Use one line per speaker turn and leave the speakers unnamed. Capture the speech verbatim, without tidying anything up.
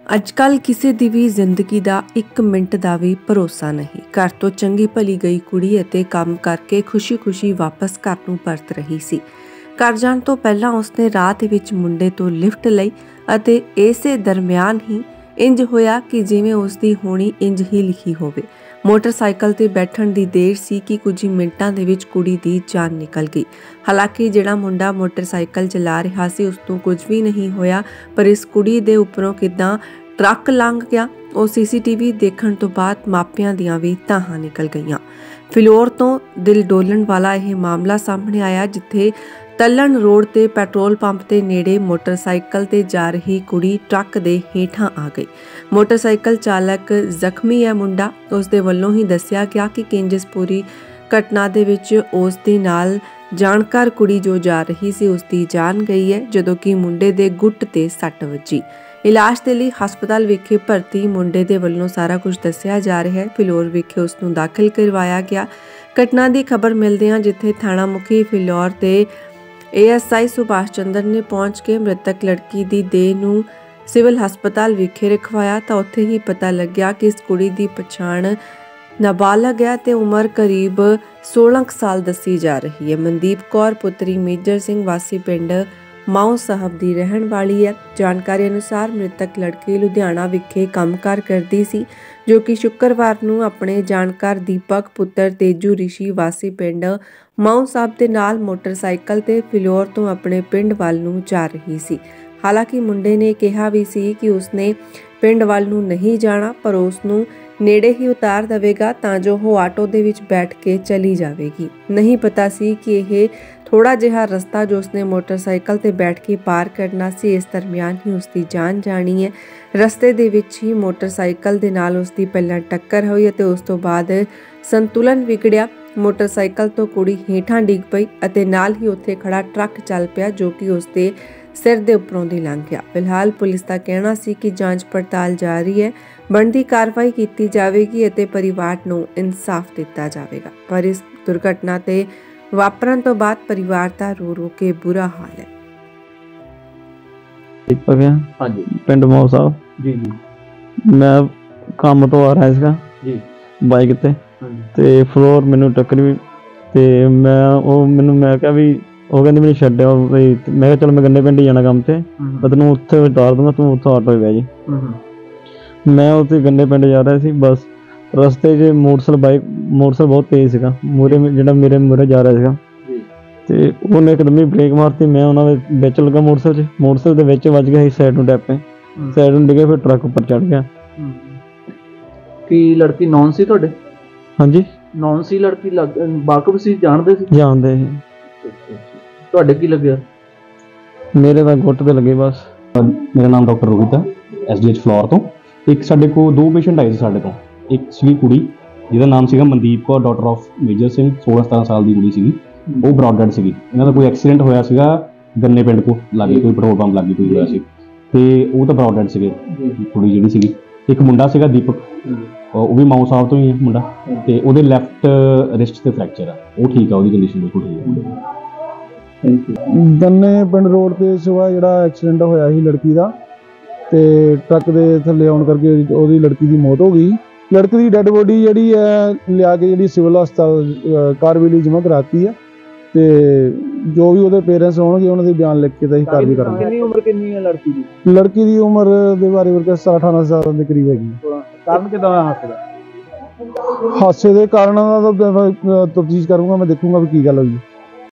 अजकल किसी दी भी जिंदगी दा एक मिनट दा भी भरोसा नहीं। घर तो चंगी भली गई कुड़ी अते काम करके खुशी खुशी वापस घर नूं परत रही सी। घर जाण तो पहलां उसने राह दे विच मुंडे तो लिफ्ट लई अते इसे दरमियान ही इंज होया कि जिवें उसदी होनी इंज ही लिखी होवे। मोटरसाइकिल ते बैठण दी देर सी कि कुछ ही मिंटां दे विच कुड़ी दी जान निकल गई। हालांकि जिहड़ा मुंडा मोटरसाइकिल चला रहा सी उस तों कुछ भी नहीं होया, पर इस कुड़ी दे उपरों किदां ट्रक लंघ गया और सीसीटीवी देखण तो बाद मापियां दियां भी ताहां निकल गईयां। फिलौर तो दिल डोलण वाला यह मामला सामने आया, जिथे तलन रोड ते पेट्रोल पंप के नेड़े मोटरसाइकिल ते जा रही कुड़ी ट्रक दे हेठां आ गई। मोटरसाइकिल चालक जख्मी है मुंडा, उसदे वल्लों ही दस्सिया गया कि किंज इस पूरी घटना दे विच उस दे नाल जाणकार कुड़ी जो जा रही सी उसदी जान गई है, जदों कि मुंडे दे गुੱਟ ते सੱਟ वजी। इलाज के लिए हस्पताल विखे भर्ती मुंडे दे वल्लों सारा कुछ दस्सिया जा रहा है। फिलौर विखे उसनूं दाखिल करवाया गया। घटना की खबर मिलदियां जिथे थाणा मुखी फिलौर ते A S I Subhash Chandra ने पहुंच के मृतक लड़की की देह नूं सिविल हस्पताल विखे रखवाया तो उत्थे ही पता लग्या कि इस कुड़ी की पछाण नाबालग है ते उम्र करीब सोलह साल दसी जा रही है। मनदीप कौर पुत्री मेजर सिंह वासी पिंड माओ साहब की रहन वाली है। जानकारी अनुसार मृतक लड़की लुधियाना विखे कामकार करती सी, जो कि शुक्रवार नूं अपने जानकार दीपक पुत्र तेजू ऋषि वासी पिंड माओ साहब के नाल मोटरसाइकिल ते फिलौर तो अपने पिंड वाल नूं जा रही सी। हालांकि मुंडे ने कहा भी सी कि उसने पिंड वाल नूं नहीं जाना, पर उसनूं नेड़े ही उतार देवेगा तां जो वो आटो दे विच बैठ के चली जाएगी। नहीं पता सी कि यह थोड़ा जिहा रस्ता जो उसने मोटरसाइकिल ते बैठ के पार करना सी, इस दरमियान ही उसकी जान जानी है। रस्ते दे विच ही मोटरसाइकिल दे नाल उसकी पहलां टक्कर हुई ते उस तो बाद संतुलन विगड़िया। मोटरसाइकिल तो कुड़ी हेठां डिग पई अते नाल ही उत्थे खड़ा ट्रक चल पिया, जो कि उसके सिर दे उपरों दी लंघ गया। फिलहाल पुलिस का कहना सी कि जांच पड़ताल जारी है, बनदी कार्रवाई की जाएगी अते परिवार नूं इंसाफ दिता जाएगा। पर इस दुर्घटना ते वापरन तो बाद परिवार का रो रो के बुरा हाल है।
हाँ जी, पिंड माओ साहब जी जी मैं काम तो आ रहा है जी बाइक ते ते फ्लोर मैनू टक्करी ते मैं ਉਹ ਮੈਨੂੰ ਮੈਂ ਕਿਹਾ ਵੀ ਉਹ ਕਹਿੰਦੀ ਮੈਨੂੰ ਛੱਡਿਆ ਬਈ। ਮੈਂ ਕਿਹਾ ਚਲ ਮੈਂ ਗੰਨੇ ਪਿੰਡ ਹੀ ਜਾਣਾ ਕੰਮ ਤੇ, ਮੈਂ ਤੈਨੂੰ ਉੱਥੇ ਉਤਾਰ ਦੂੰਗਾ, ਤੂੰ ਉੱਥੇ ਆਟੋ ਬਹਿ ਜੀ। ਮੈਂ ਉੱਥੇ ਗੰਨੇ ਪਿੰਡ ਜਾ ਰਿਹਾ ਸੀ। ਬਸ ਰਸਤੇ 'ਚ ਮੋਟਰਸਾਈਕਲ ਬਾਈਕ ਮੋਟਰਸਾਈਕਲ ਬਹੁਤ ਤੇਜ਼ ਸੀਗਾ, ਮੂਹਰੇ ਜਿਹੜਾ ਮੇਰੇ ਮੂਹਰੇ ਜਾ ਰਿਹਾ ਸੀਗਾ ਤੇ ਉਹਨੇ ਇੱਕਦਮ ਹੀ ਬ੍ਰੇਕ ਮਾਰਤੀ। ਮੈਂ ਉਹਨਾਂ ਦੇ ਵਿੱਚ ਲੱਗਾ ਮੋਟਰਸਾਈਕਲ 'ਚ, ਮੋਟਰਸਾਈਕਲ ਦੇ ਵਿੱਚ ਵੱਜ ਗਿਆ ਸੀ ਸਾਈਡ ਨੂੰ ਡੈਪੇ, ਸਾਈਡ ਨੂੰ ਡਿੱਗੇ, ਫਿਰ ਟਰੱਕ ਉੱਪਰ ਚੜ ਗਿਆ।
ਕੀ ਲੜਕੀ ਨੌਨ ਸੀ ਤੁਹਾਡੇ?
ਹਾਂਜੀ
ਨੌਨ ਸੀ ਲੜਕੀ, ਵਾਕਫ ਸੀ, ਜਾਣਦੇ ਸੀ?
ਜਾਣਦੇ ਸੀ।
ਤੁਹਾਡੇ ਕੀ ਲੱਗਿਆ?
ਮੇਰੇ ਤਾਂ ਗੁੱਟ ਤੇ ਲੱਗੇ ਬਸ।
ਮੇਰਾ ਨਾਮ ਡਾਕਟਰ ਰੋਹਿਤ ਹੈ, ਐਸ ਡੀ ਐਚ ਫਲੋਰ ਤੋਂ। ਇੱਕ ਸਾਡੇ ਕੋਲ ਦੋ ਪੇਸ਼ੈਂਟ ਆਏ ਸੀ ਸਾਡੇ ਤੋਂ। ਇੱਕ ਸੀਗੀ ਕੁੜੀ ਜਿਹਦਾ ਨਾਮ ਸੀਗਾ ਮਨਦੀਪ ਕੌਰ, ਡਾਟਰ ਆਫ ਮੇਜਰ ਸਿੰਘ, ਸੋਲਾਂ ਸਤਾਰਾਂ ਸਾਲ ਦੀ ਕੁੜੀ ਸੀਗੀ। ਉਹ ਬਰੌਡ ਡੈਡ ਸੀਗੀ। ਇਹਨਾਂ ਦਾ ਕੋਈ ਐਕਸੀਡੈਂਟ ਹੋਇਆ ਸੀਗਾ ਗੰਨੇ ਪਿੰਡ ਕੋਲ ਲਾਗੇ, ਕੋਈ ਪੈਟਰੋਲ ਪੰਪ ਲਾਗੇ ਕੋਈ ਹੋਇਆ ਸੀ ਤੇ ਉਹ ਤਾਂ ਬਰੌਡ ਡੈਡ ਸੀਗੇ ਕੁੜੀ ਜਿਹੜੀ ਸੀਗੀ। ਇੱਕ ਮੁੰਡਾ ਸੀਗਾ ਦੀਪਕ, ਉਹ ਵੀ ਮਾਓ ਸਾਹਿਬ ਤੋਂ ਹੀ ਹੈ ਮੁੰਡਾ, ਤੇ ਉਹਦੇ ਲੈਫਟ ਰਿਸਟ ਤੇ ਫ੍ਰੈਕਚਰ ਆ, ਉਹ ਠੀਕ ਆ, ਉਹਦੀ ਕੰਡੀਸ਼ਨ ਬਿਲਕੁਲ ਠੀਕ ਹੈ।
ਗੰਨੇ ਪਿੰਡ ਰੋਡ ਤੇ ਸੁਬਾਹ ਜਿਹੜਾ ਐਕਸੀਡੈਂਟ ਹੋਇਆ ਸੀ ਲੜਕੀ ਦਾ, ਤੇ ਟਰੱਕ ਦੇ ਥੱਲੇ ਆਉਣ ਕਰਕੇ ਉਹਦੀ ਲੜਕੀ ਦੀ ਮੌਤ ਹੋ ਗਈ। ਲੜਕੀ ਦੀ ਡੈੱਡ ਬੋਡੀ ਜਿਹੜੀ ਹੈ ਲਿਆ ਕੇ ਜਿਹੜੀ ਸਿਵਲ ਹਸਪਤਾਲ ਕਾਰਵਾਈ ਜਮ੍ਹਾਂ ਕਰਾਤੀ ਹੈ, ਤੇ ਜੋ ਵੀ ਉਹਦੇ ਪੇਰੈਂਟਸ ਹੋਣਗੇ ਉਹਨਾਂ ਦੇ ਬਿਆਨ ਲਿਖ ਕੇ ਤਾਂ ਅਸੀਂ ਕਾਰਵਾਈ ਕਰਾਂਗੇ।
ਕਿੰਨੀ ਉਮਰ ਕਿੰਨੀ ਹੈ ਲੜਕੀ ਦੀ?
ਲੜਕੀ ਦੀ ਉਮਰ ਦੇ ਬਾਰੇ ਵਰਗਾ ਸਤਾਰਾਂ ਅਠਾਰਾਂ ਸਾਲ ਦੇ ਕਰੀਬ ਹੈਗੀ।
ਕਾਰਨ ਕਿੱਦਾਂ ਹੋਇਆ ਹਾਦਸੇ ਦਾ?
ਹਾਦਸੇ ਦੇ ਕਾਰਨਾਂ ਦਾ ਤਾਂ ਤਫਤੀਸ਼ ਕਰੂੰਗਾ, ਮੈਂ ਦੇਖੂੰਗਾ ਵੀ ਕੀ ਗੱਲ ਹੋਈ।